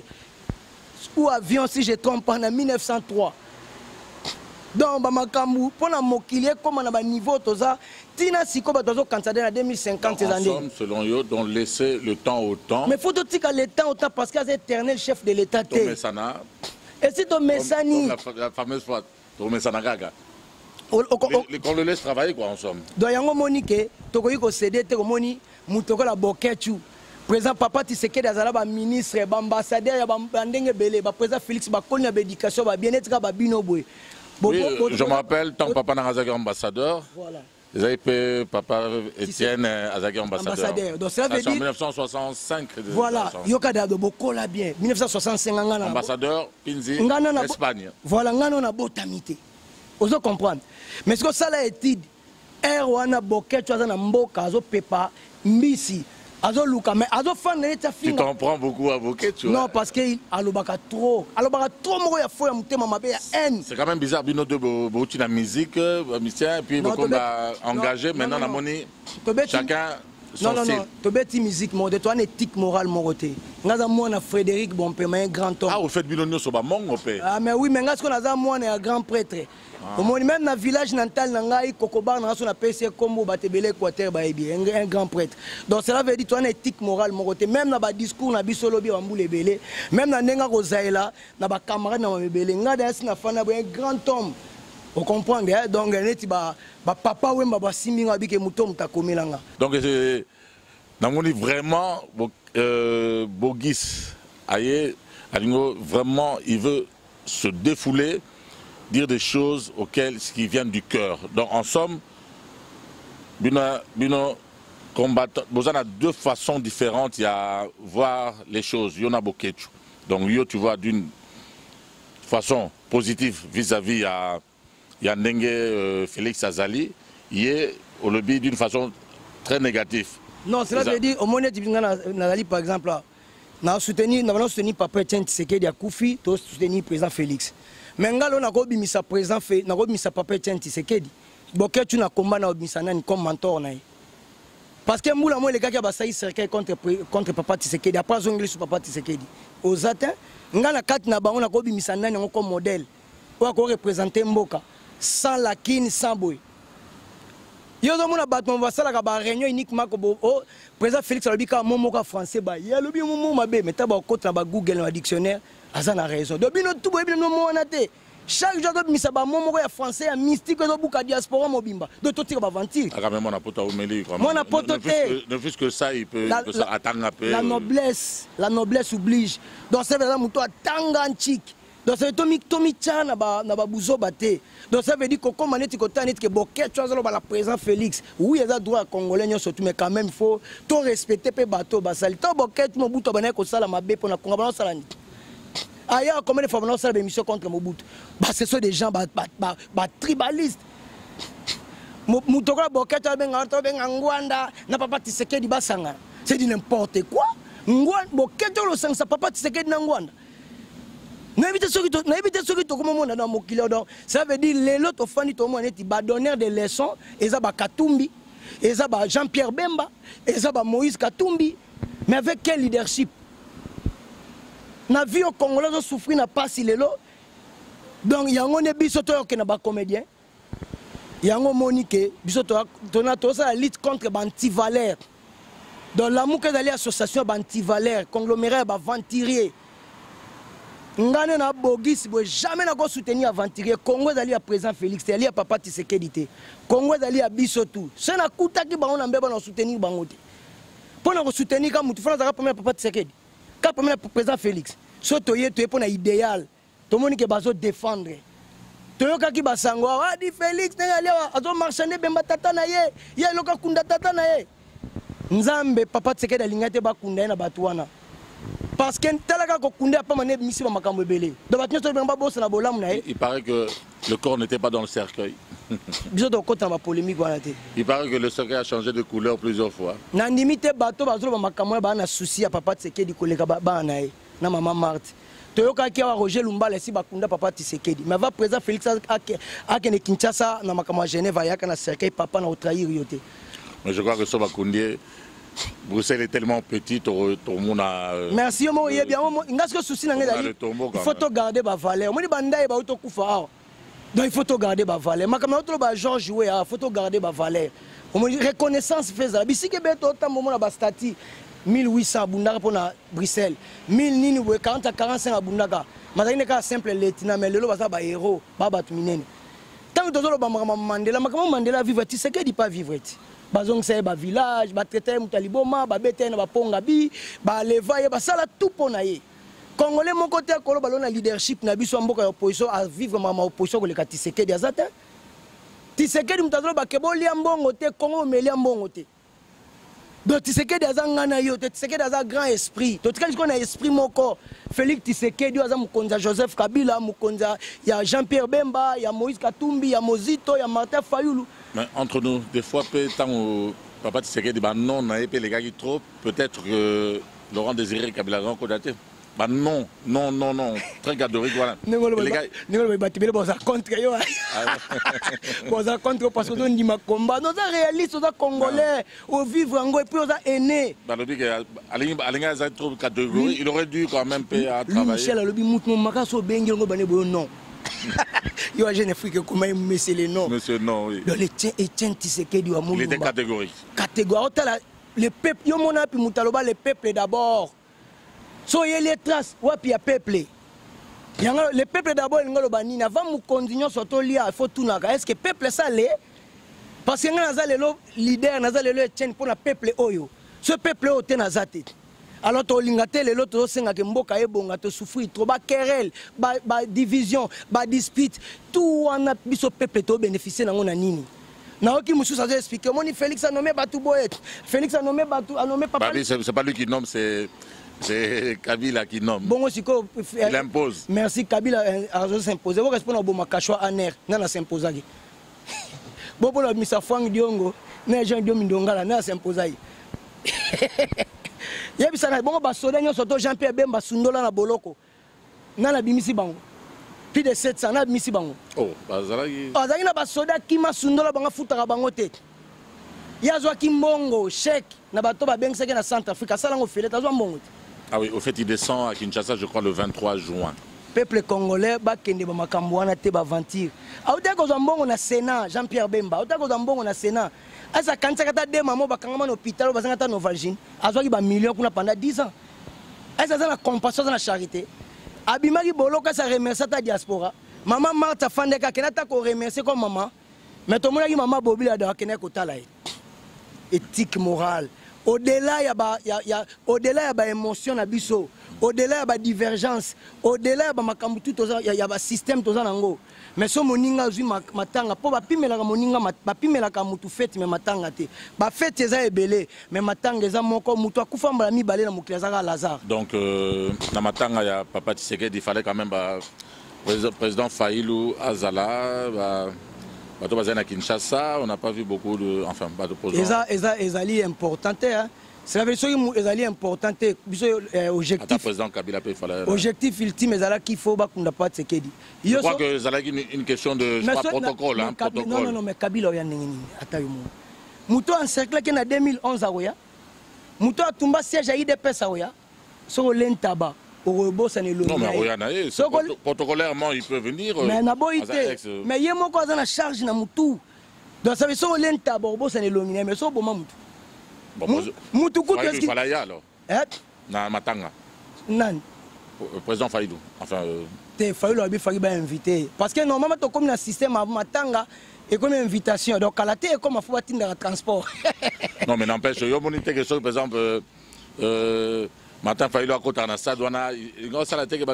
ou avion, si je ne trompe pas, en 1903. Donc, pour la moquiller, comme on a un niveau, Tina Siko va candidat en 2050. En somme, selon eux, donc laisser le temps au temps. Mais il faut dire que le temps au temps parce qu'il y a l'éternel chef de l'État. Et si tu Messani. La fameuse fois, Messana Gaga. Qu'on le laisse travailler, quoi, en somme. Donc, il y a un Monique, tu as cédé, tu as Moni, Moutoko la Boketu. Président Papa Tshisekedi azala ministre, ambassadeur, président Félix Bakoni l'éducation, bien-être, bino boy. Oui, je me rappelle, tant que Papa Narazaki ambassadeur, voilà. Ils avaient fait Papa Étienne Azaki ambassadeur. Donc cela veut dire. En 1965. Voilà, Yokada de Bokola bien. 1965, ambassadeur Pinzi, Espagne. Voilà, on a botamité. Vous comprenez. Mais ce que ça l'a été, Erwana Boket, tu as un mboka, azo pepa, mbisi. Tu t'en prends beaucoup à Boket, tu vois. Non, parce qu'il a trop. C'est quand même bizarre, Bino de la musique, et puis beaucoup engagé, maintenant la monnaie, chacun Non, non, non. Tu bêtis musique, tu as une éthique morale, mon côté. Nous avons Frédéric Bompé, un grand homme. Ah, vous faites Binonio sur mon père. Ah, mais oui, mais nous avons un grand prêtre. Même dans le village natal, nous avons Kokobar, nous avons un Combo, Batebele, Équateur, un grand prêtre. Donc cela veut dire que tu as une éthique morale, mon côté. Même dans le discours, nous avons Solobi, même dans le Rosaïla, nous avons camarade, nous avons un grand homme. Vous comprenez, hein? Donc, papa ou papa Siminga avec mouton takomelanga. Donc, vraiment, Bogis, vraiment, il veut se défouler, dire des choses qui viennent du cœur. Donc, en somme, combattant, vous avez deux façons différentes à voir les choses. Il y en a beaucoup. Donc, tu vois d'une façon positive vis-à-vis à Ndengue Félix Azali, il est au lobby d'une façon très négative. Non, cela veut dire, au moment où Nazali, par exemple, nous avons soutenu Papa Etienne Tshisekedi à Koufi, nous avons soutenu le président Félix. Mais nous avons mis le président Félix, nous avons mis Papa Etienne Tshisekedi. Boké, tu as combat comme mentor. Parce que nous avons les gars qui ont saisi cercueil contre Papa Tshisekedi, après ils ont sur Papa Tshisekedi. Aux atteints, nous avons 4 nabango na kobi misanani comme modèle pour représenter Mboka. Sans la kin, sans boy. Il y a une réunion uniquement que le président Félix a dit que le français il y a le mot mais tu as Google dans le dictionnaire, il a raison. Chaque jour, il y a un français, un mystique, il y a un diaspora mobimba. Donc, tu as aventure. Ne fût-ce que ça, il peut attendre un peu. La noblesse oblige. Donc, c'est vraiment que tu as un chic. Donc ça veut dire que Tommy Chan n'a pas besoin de. Donc ça veut dire que comme on est que Boké, tu as la présence Félix. Oui, il y a droit à Congolais surtout, mais quand même il faut tout respecter les bateaux. Basali. Toi Boké, tu m'as bouté au ça la mabé pour la Congo salani. Ailleurs comment les femmes ont fait émission contre Mobutu. Bah ce sont des gens tribalistes. Moutoka Boké, tu as ben Ngwanda, n'a pas participé du Basanga. C'est du n'importe quoi. Ngwanda Boké, tu as le sang, ça pas participé de Ngwanda. Ça veut dire les autres fans qui donner des leçons, ils ont Katumbi, ils ont Jean-Pierre Bemba, ils ont Moïse Katumbi, mais avec quel leadership? Na vie au Congolais ont souffert n'a pas si les lots. Donc il y a un bisoto qui n'a pas comédien. Il y a un monique bisoto la lutte contre anti-valeurs. Dans l'amour que d'aller association anti-valeurs, conglomérat aventurier. Ngane na Bogis jamais na go soutenir aventurier Congo dali à président Félix dali à Papa Tshisekedi Congo dali à bisotu c'est na kuta ki bango na mbeba na soutenir bango te pour na soutenir ka mutu fana za premier Papa Tshisekedi ka premier président Félix so toye to pour na idéal to moni ke bazo défendre to ka ki basango a di Félix na ali azo marchander bemba tata na ye loka kunda tata na ye Nzambe Papa Tshisekedi alingate ba kunda na batuana. Parce que il paraît que le corps n'était pas dans le cercueil. Il paraît que le cercueil a changé de couleur plusieurs fois. Roger Lumbala si bakunda Papa Tshisekedi mais va président Félix a Kinshasa na makama Genève ya kana cercueil papa na trahir yote. Mais je crois que Soba Koundé Bruxelles est tellement petit, tout le monde a... Merci, il y a bien un souci. Il faut garder ma valeur. Donc il faut garder ma valeur. Mais Jean joué, il faut garder ma valeur. Reconnaissance faisable. Si tu as statut 1800 à Bruxelles, 1040 à 45 à Bundaka, je suis un simple lieutenant, mais le héros, tant que tu as Mandela, Mandela vivre, tu sais qu'il ne pas vivre. Bazong c'est ba village, ba traiter mutaliboma, ba bete na ba pongabi, ba leva ba sala tout ponaye. Congolais mon côté kolo balona leadership na biso mboka opposition à vivre ma opposition ko le Tshisekedi azata. Tshisekedi mutazolo ba keboli mbongo te Congo meli mbongo te. Donc Tshisekedi azanga na yo, Tshisekedi aza grand esprit. To tikali ko na esprit moko. Félix Tshisekedi aza mukonza Joseph Kabila, mukonza ya Jean-Pierre Bemba, ya Moïse Katumbi, ya Mozito, ya Martin Fayulu. Mais entre nous, des fois, tant que Papa Tshisekedi dit non, on a épé les gars qui trop, peut-être que Laurent Désiré Kabila a daté. Bah non, non, non, non. Très catégorique, voilà. Les gars... contre yo. Contre parce que on dit ma combat. Nous sommes réalistes, nous sommes congolais. Au vivre en Go et puis nous sommes aînés. Bah le Alinga est trop catégorique. Il aurait dû quand même payer à travailler. Michel a le bimout mon makaso bengi ngo bané boyo non. Yo a jeune Afrique comment monsieur les noms. Monsieur non, oui. Le Etienne Tshisekedi wa Mulumba. Il était catégorique. Catégorique. Le peuple, yo mona pi mutaloba le peuple d'abord. Soyez les traces, wapi ya peuple. Le peuple d'abord, il y a avant de continuer sur tout il faut tout naga. Est-ce que le peuple ça l'est? Parce que nous avons le leader, nous avons le tien pour le peuple oyo. Ce peuple oyo te nazate. Alors tu lingate le lot to senga ke mboka ebonga to souffrir trop ba querelle, ba division, ba dispute, tout on a biso peuple to bénéficier na ngona nini. Naoki Moussou ça expliquer. Moni Félix a nommé Batou Boet. Félix a nommé Batou, a nommé Papa. C'est pas lui qui nomme, c'est Kabila qui nomme. Bon, il impose. Merci, Kabila a s'imposer. Vous répondez au bon Makachwa en air. Non, s'imposer. Bon, pour le Missa Fang Diongo, mais Jean Diomindonga, non, s'imposer. Il y a des bon, Soda, surtout Jean-Pierre Bemba, Sundola, na Boloko. Non, la Bimisi Bango. Plus de 700, na Bimisi Bango. Oh, Bazalagi. Bazalagi, na Soda, qui m'a Sundola, Banga Foutara Bango tête. Il y a Joaquim Bongo, Chèque, na Batoba Bengse, na Centrafrique, ça l'a fait, t'as Bongo. Ah oui, au fait, il descend à Kinshasa, je crois, le 23 juin. Peuple congolais, bakende ba makambo wana te ba aventure. Auta ko zambongo na Sénat, Jean-Pierre Bemba, auta ko zambongo na Sénat. Asa kanisa kata de mamo bakanga na hôpital, bazanga ta Novalgine. Azwaki ba millions kuna pendant 10 ans. Asa za na compassion za na charité. Abimaki boloka sa remercier ta diaspora. Maman Martha Fandeka kenata ko remercier comme maman. Mais to monaki maman Bobila da keneka ko tala. Éthique morale. Au-delà il y a émotion na biso, au-delà il y a divergence, au-delà il y a système toza nango. Mais so moninga zui matanga po ba pimela moninga ba pimela ka mutu fete mais matanga te. Ba fete eza ebele mais matanga eza moko mutu akufa mbala mi balé na mukileza ka Lazare. Donc na matanga ya Papa Tshisekedi il fallait quand même président Fayulu Azala à Kinshasa, on n'a pas vu beaucoup de... Enfin, pas de posants. Ezali importante, hein. C'est la version qui est importante. Objectif. Président Kabila peut faire. Objectif ultime, c'est qu'il faut pas de Tshisekedi. Je crois que c'est une question de protocole. Non, mais Kabila, il y a un Mouto encerclé qui est en 2011 à Oya. Mouto a tombé siège à IDPS à Oya. Sur l'Entaba. Non, mais Royanae, protocolairement, il peut venir. Mais mais il y a une charge dans Moutou. Donc ça veut dire que l'Entaba, c'est l'illuminé, mais c'est bon Moutou. Moutou, il fallait y aller alors. Dans Matanga. Non. Président Faïdou. Enfin. Faïdou a bien invité. Parce que normalement, tu as comme un système à Matanga. Et comme invitation, donc à la télé, comme il faut atteindre le transport. Non, mais n'empêche, il y a une quelque chose, par exemple, Martin Fayulu à côté de la stade, il y a ça la télé,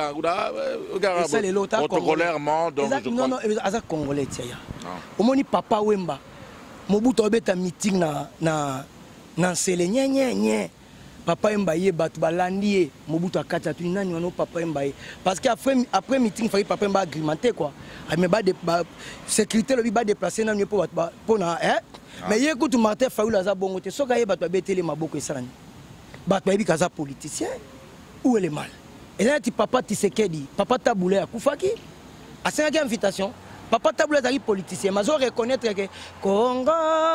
protocolairement, donc je crois... Non, non, c'est congolais, au moins Papa Wemba, Mobutu a un meeting na Sele, Papa Wemba yé batu balandi Mobutu a kata tu nani ono Papa Wemba parce qu'après meeting il fallait Papa Wemba agrémenté quoi. Mais ba sécurité le ba déplacer na pour na mais yé écoute Martin Fayulu aza bongo te soka yé batu beteli maboko esani. Batu yebi kaza politicien où est le mal. Et là tu Papa Tshisekedi, Papa Taboulé akufaki a cinq invitation. Papa Taboulé est politicien, mais on reconnaître que Congo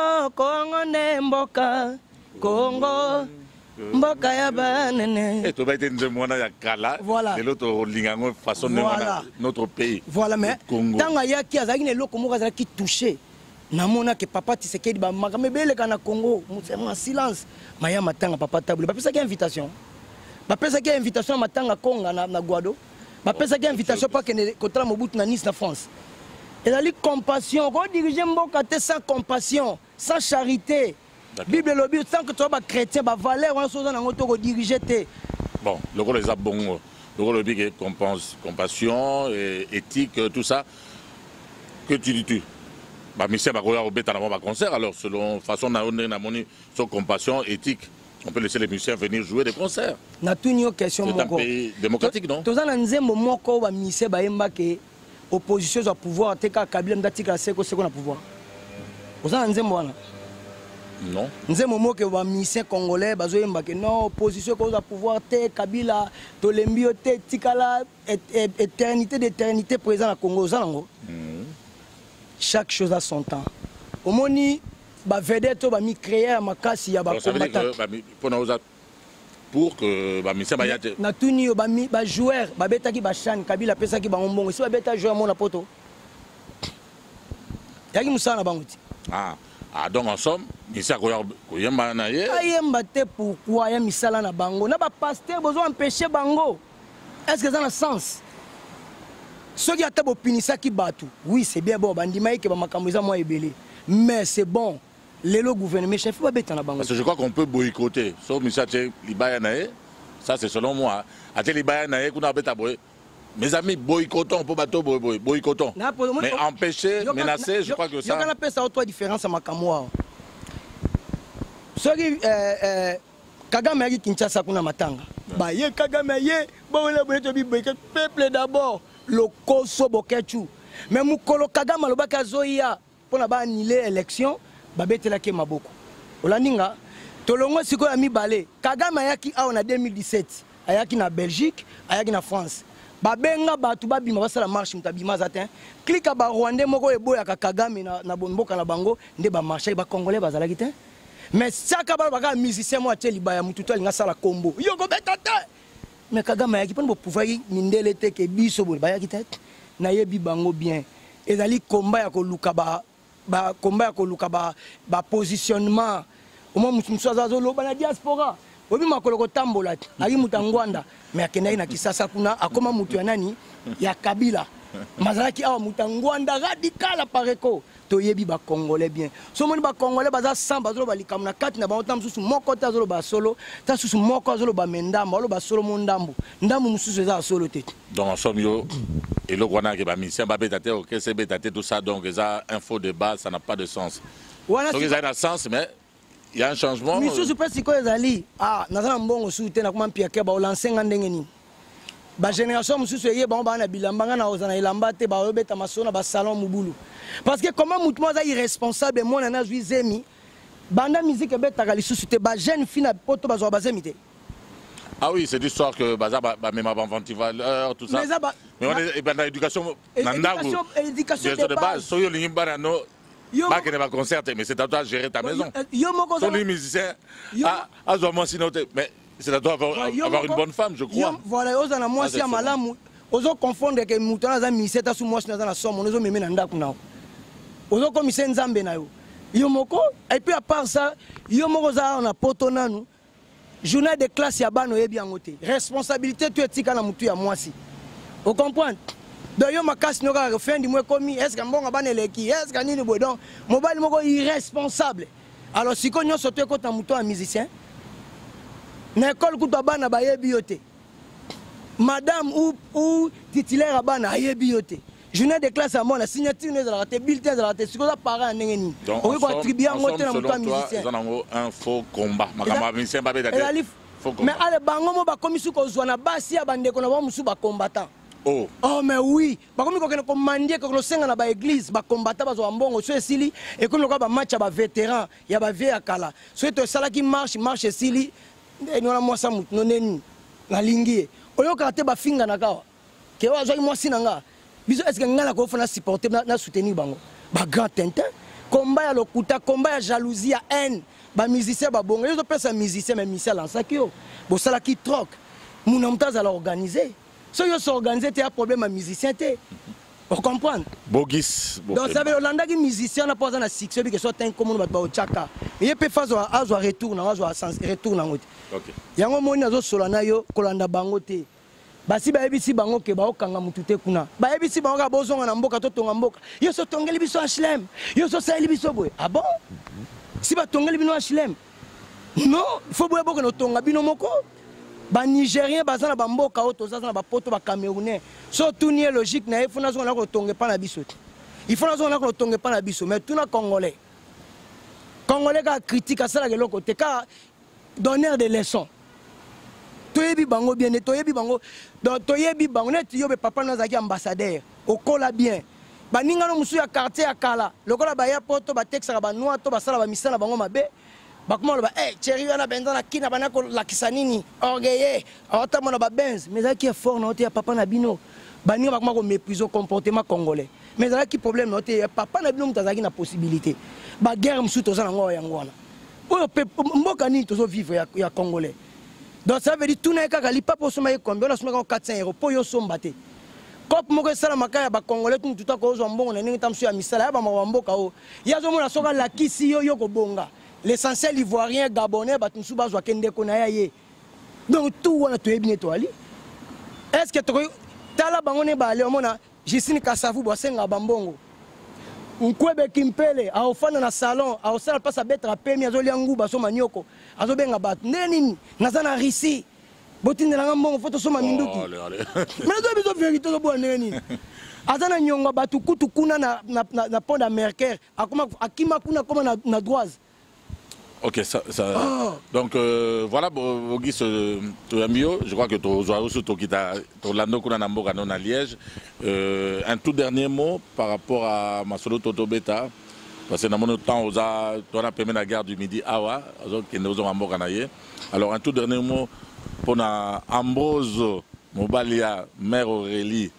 Nemboka Congo Mboka ya banene. Et tu vas être un ya kala. Voilà. Et l'autre lingango façon de notre pays. Voilà, mais tant ya ki azaki ne loko moko azaki touché. Namona que Papa Tshisekedi ba makame bele kana Congo, en silence. Maya matanga Papa Taboulé. Ba pesa ki invitation. Ba pesa ki invitation matanga Konga na Guado. Ba pesa ki invitation pas que contre Mobutu na Nice na France. Et la compassion, quand on dirige Mboka sans compassion, sans charité. Bible le but sans que tu sois chrétien, bah valeur on soit dans notre diriger. Bon, le rôle est bon, le rôle est compassion, éthique, tout ça. Que tu dis-tu? Bah monsieur va regarder au bête avant un concert alors selon façon na sur compassion, éthique. On peut laisser les musiciens venir jouer des concerts. Na tout une question c'est un pays démocratique non? Tous en nzembo moko ba musicien ba yemba ke opposition au pouvoir te ka Kabila mdatika seko na pouvoir. Tous en nzembo wana. Non. Nous avons que les musiciens congolais, non, opposition cause à pouvoir, Kabila, Tolembiote, Tikala, éternité d'éternité présent à Congo. Chaque chose a son temps. Au moni, vedette, mi créer ma casse, il y a des combattants. Pour que les musiciens bayate. Na tuni ba joueur, ba beta ki ba chan, Kabila pesa ki ba ombongo. Si ba beta joueur mon poto. Yaki musana banguti. Ah, donc en somme, ici à Koyemba naye. Koyemba te pourquoi ya misala na bango. Na ba pasteur besoin empêcher bango. Est-ce que ça a un sens? Ceux qui ont pinisa qui battu. Oui, c'est bien bon, bandima ke ba makambo za mo ebele. Mais c'est bon. Le gouvernement chef pas bête na bango. Parce que je crois qu'on peut boycotter. Sauf Misache Libaya naye. Ça c'est selon moi. Ate Libaya naye kuna beta boy. Mes amis, boycottons, pour bateau, boycottons. Mais empêcher, menacer, je crois que ça... Il y a une différence à Makamoa. Ce qui Kagame a dit Kinshasa kuna matanga. Bah, ye Kagame ye, bon le peuple d'abord, le Koso Bokechu. Mais Mukolo Kagame le bakazoya pour na annuler l'élection, ba betela ke maboko. Olaninga, tolongo siko ya mi balé. Kagame ayaki a on a 2017, ayaki na Belgique, ayaki na France. Babenga batu babima basala marche mutabima zatin klika ba Rwandais moko eboya ka Kagame na bonboka na bango nde ba marché ba congolais bazalaki te mais saka ba baka musicien mo ateli ba ya mututo alinga sala combo yo go betata mais Kagame yaki pon bo pouvoir mindele te ke biso bo ba yaki te na yebi bango bien ezali combat ya ko luka ba combat ya ko luka ba positionnement au moins mutu azazo lo ba na diaspora obi makolo tambola ali mutangwanda mais akendaki na Kisasa kuna akoma mutu ya nani ya Kabila mazalaki awa mutangwanda radical pareko toyebi ba congolais bien so moni ba congolais baza samba zolo balikamu na kati na ba otam susu moko ta zolo ba solo ta susu moko zolo ba mendamba zolo ba solo mondambu ndambu mususu za solo te donc en somme yo et le Rwanda qui ba mission ba betate OK c'est betate tout ça donc ça info de base ça n'a pas de sens voilà donc ça a un sens mais il y a un changement. Mais je pense que ezali nazana mbongo soute na kuma pia ke ba olansenga ndenge ni. Ba génération mususu ye ba na bilamba na ozana ilamba te ba obeta masona ba salon mubulu. Parce que comment mutu moza irresponsable moi na zemi banda musique beta ka lisusu te ba jeune fille na poto ba zo ba zemite. Ah oui, c'est l'histoire que baza ba même avant ventivaleur tout ça. Mais on est dans l'éducation éducation de base. Soyo lingimba no pas que ne va concerter, mais c'est à toi de gérer ta maison. Tous les musiciens, mais c'est à toi d'avoir une bonne femme, je crois. Voilà, moi aussi à Malamu, ozo confondre que mutana za miseta su moi na somo, ozo meme na ndaku na. Ozo ko mise nzambe na yo. Yo moko et puis à part ça, yo moko za na poto nanu. Journée de classe ya bano yebi angote. Responsabilité tu etika na mutu ya mwasi. Vous comprenez? D'ailleurs, ma casse n'a pas fait du moins commis. Est-ce qu'un bon abonné les qui? Est-ce qu'un nid de mobile moko irresponsable? Alors, si on a sauté quand un mouton un musicien, n'école couta bana baye bioté. Madame ou titulaire à bana aye bioté. Journée de classe à moi, la signature n'est pas la bulletin de la tête. Ce qu'on a parlé en Nengeni. Donc, on va attribuer un mouton musicien. Un faux combat. Ma musicien pas bête. Mais allez, bango ba komisu ko zwana basi ya bande ko na ba musu ba combattant. Oh mais oui, ba komi ko kena ko mandie ko no senga na ba église ba combattant ba zo mbongo so esili et ko ko ba match ba vétéran ya ba vie akala. So to sala ki marche esili ni na mo sa mutu no neni na lingi. Oyo ka te ba finga na kawa. Ke wa zo mo sinanga. Biso est-ce que ngala ko fona supporter na soutenir bango. Ba grand tintin, combat ya lokuta, combat ya jalousie, ya haine. Ba musicien ba bonga, yo pesa musicien mais musicien lansaki yo. Bo sala ki troc. Muna mutaza la organiser. So yo s'organiser te a problème à musicien te. Vous comprenez? Bogis. Donc ça veut Hollanda qui musicien n'a pas un succès que soit un commun ba chaka. Il peut faire azo retour na azo sens retour na ngote. OK. Yango moni azo solana yo kolanda bango te. Basi ba ebisi bango ke ba okanga mutute kuna. Ba ebisi bango ka bozonga na mboka to tonga mboka. Yo so tongeli biso HLM. Yo so sali biso boy. Ah bon? Si ba tongeli bino HLM. Non, il faut boye boko no tonga bino moko. Ba Nigérien bazana ba mboka oto zana ba poto ba Camerounais. So tout ni logique na il faut na zo na ko tonga pa na biso. Il faut na zo na ko tonga pa na biso mais tout na Congolais. Congolais ka critique ça la loko te ka donneur de leçons. Toyebi bango bien toyebi bango donc toyebi bango net yo be papa na zaki ambassadeur okola bien. Ba ninga no musu ya quartier ya kala. Lokola ba ya poto ba texte ba noa to ba sala ba misala bango mabe. bakoma loba chéri wana benza na kina bana ko lakisa nini orgueilleux atamona ba benz mais ça qui est fort na ya papa na bino baninga bakoma ko mépriser comportement congolais mais ça qui problème na ya papa na bino mutazaki na possibilité ba guerre msu toza na ngo yango wana oyo mboka nini tozo vivre ya congolais donc ça veut dire tout na kaka lipa pour soma combien on a soma 400 € pour yo somba te Kop moko sala makaya ba congolais tout tout ko zo mbongo na ningi tamsu ya misala ya ba mboka o yazo mona soka la kisi yo ko bonga l'essentiel ivoirien gabonais ba tunsu bazwa kende ko na ya ye donc tout wana to ebine to ali est-ce que to tala bango ne ba le mona Justine Kasavu bo senga bambongo Nkwebe Kimpele a ofana na salon a osala pasa betra pemi azoli nguba so manyoko azobenga bat neni nazana risi botinde na mbongo foto soma minduki mais to biso vérité to bo neni azana nyonga batu kutu kuna na pont d'Américain akoma akima kuna koma na droise. Ok, donc voilà, Bogi Toyamio, je crois que tu as aussi Lando Kunanambo à Liège. Un tout dernier mot par rapport à Masolo Totobeta, parce que dans mon temps, on a permis la guerre du Midi Awa, alors un tout dernier mot pour Ambrose Mobalia, Mère Aurélie,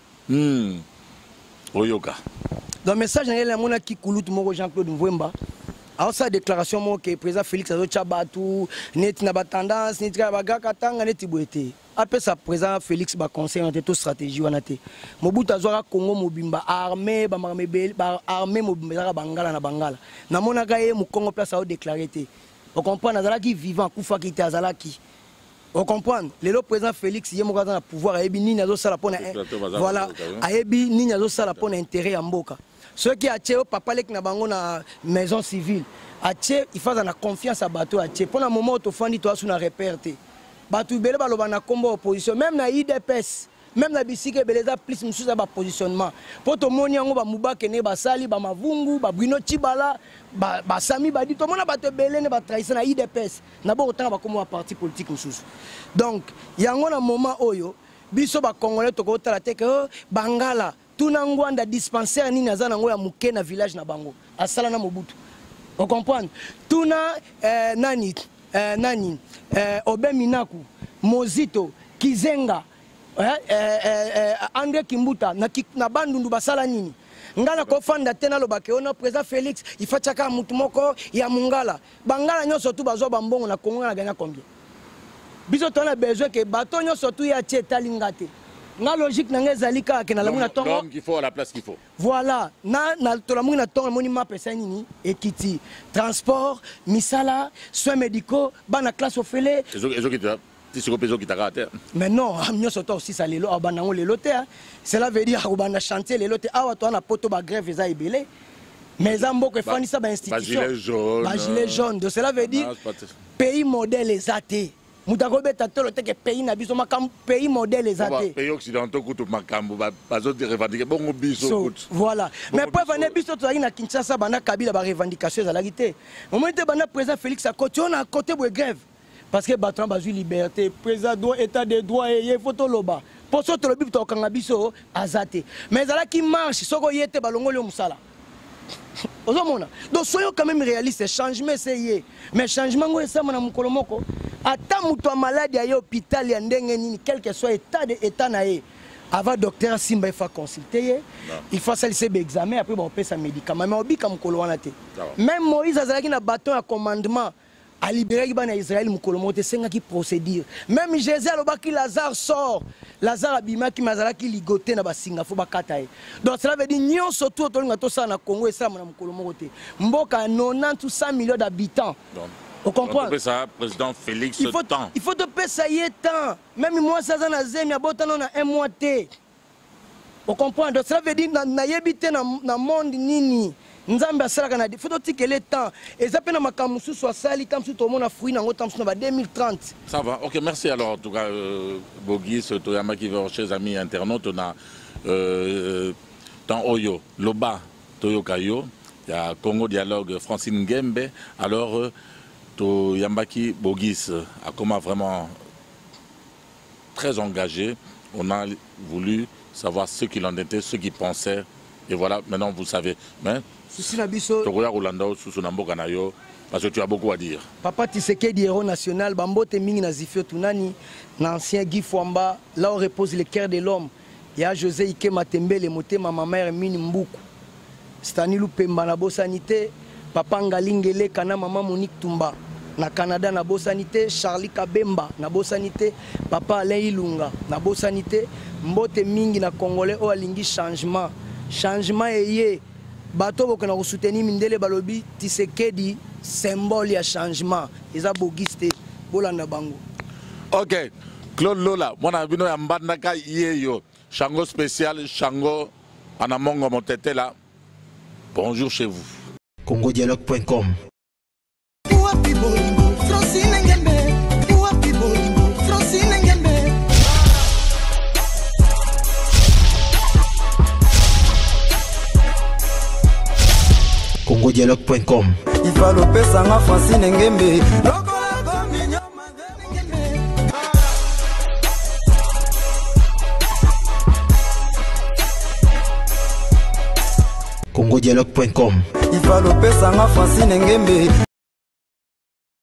Oyoka. Dans le message, il y a un qui coule Jean-Claude Mwemba. Alors ça déclaration que le président Félix Azo Tchabatu, net na tendance, net na bagakatanga net ibouete. Après ça président Félix ba conseil en toute stratégie wanate. Mobutu azwaka Congo mobimba armée ba armée mobimba bangala na bangala. Na monaka ye mu Congo place a déclaré té. On comprend azalaki vivant kufa ki té azalaki. On comprend le président Félix yé mokaza na pouvoir ayebi nini azo sala pona voilà ayebi nini azo sala pona intérêt ya mboka. Ceux qui ont papa lek na bango na maison civile, il faut la confiance à bateau pour le moment où tu toi sur na réperté. Bateau belé baloba na combo opposition même na IDPS, même na bisike beleza plus musuza ba positionnement. Pour to moni yango ba mubake ne ba sali ba mavungu ba Bruno Chibala ba Sami ba di to mona bateau belé ne ba trahison na IDPS. Na bo otanga ba comme parti politique musuzu. Donc yango na moment oyo biso ba congolais to ko tala te que bangala tuna ngwanda dispensaire nini azana ngo ya muke na village na bango asala na Mobutu. On comprend tuna nani Obe Minaku Mozito Kizenga André Kimbuta na bandundu basala nini ngana ko fanda tena lobake ona président Félix ifachaka mutu moko ya mungala bangala nyoso tu bazo bambongo na Congo na gagna combien biso tona besoin que bato nyoso tu ya tieta lingate. La logique n'a zalika que na la muna tongo l'homme qu'il faut à la place qu'il faut. Voilà, na to la muna tongo monument pesa nini ekiti transport misala soins médicaux bana classe ofele mais non amnyo soto aussi ça lelo abana ngo lelo te cela veut dire abana chantier lelo te awa to na poto ba grève eza ebele mais zambo que fani ça ba institution ba gilet jaune de cela veut dire pays modèle ezate mutakobeta tolo teke pays na biso makam pays modèle ezate pays occidentaux kutu makambo bazo te revendiquer bongo biso voilà mais pour venir biso to na Kinshasa bana Kabila ba revendication za la gité moment te bana président Félix a côté on a côté de grève parce que battant bazu liberté président doit état de droit et photo loba pour ça to le bib to kanga biso azate mais ala qui marche soko yete balongo le musala. Donc soyons quand même réalistes, changement c'est mais changement c'est mon mkolomoko ata mutu malade ya hôpital ya ndenge nini quel que soit état na ye avant docteur Simba il faut consulter il faut faire ses examens après on peut sa médicament mais obika mkolo wana te même Moïse azalaki na bâton à commandement à libérer bana Israël mukolomo te senga ki procédure même Jésus alobaki Lazare sort Lazare abima ki mazalaki ligoté na basinga fo bakata ye donc cela veut dire nyon surtout to linga to sa na Congo et ça na mukolomo te mboka 90 ou 100 millions d'habitants. On comprend ça président Félix il faut te payer ça y est temps même moi ça na zemi abotana na un mois te. On comprend donc cela veut dire na yebité na monde nini Nzambe asalaka na faut que le temps et ça peut na makamusu soit sali comme tout le monde a fruit na ngotam na 2030. Ça va. OK, merci alors en tout cas Bogi Toyama qui va chez amis internautes on a dans Oyo Loba Toyokayo, il y a Congo Dialogue Francine Ngembe alors Toyambaki Bogis a comment vraiment très engagé, on a voulu savoir ce qu'il en était, ce qu'il pensait Et voilà, maintenant vous savez. Mais, souci na biso. Parce que tu as beaucoup à dire. Papa Tshisekedi, héros national, Bambote Mingi na Zifio Tunani, l'ancien Guy Fwamba, là où repose le cœur de l'homme. Il y a José Ike Matembele, Motema, ma mère Mini Mboukou. Stanilou Pemba na Bosanité, Papa Ngalingele, Kana Maman Monique Tumba. Na Canada na Bosanité, Charlie Kabemba na Bosanité, Papa Alain Ilunga na Bosanité, Mbote Mingi na Congolais, o alingi changement. Changement eye. Bato bokona ko soutenir Mindele balobi Tshisekedi symbole ya changement. Eza bogiste bolanda bango. OK. Claude Lola, mwana bino ya mbandaka yeyo. Chango spécial, Chango anamongo motete là. Bonjour chez vous. congodialogue.com. congodialogue.com. Il va l'opé sanga Francine Ngembe. congodialogue.com. Il va l'opé sanga Francine Ngembe.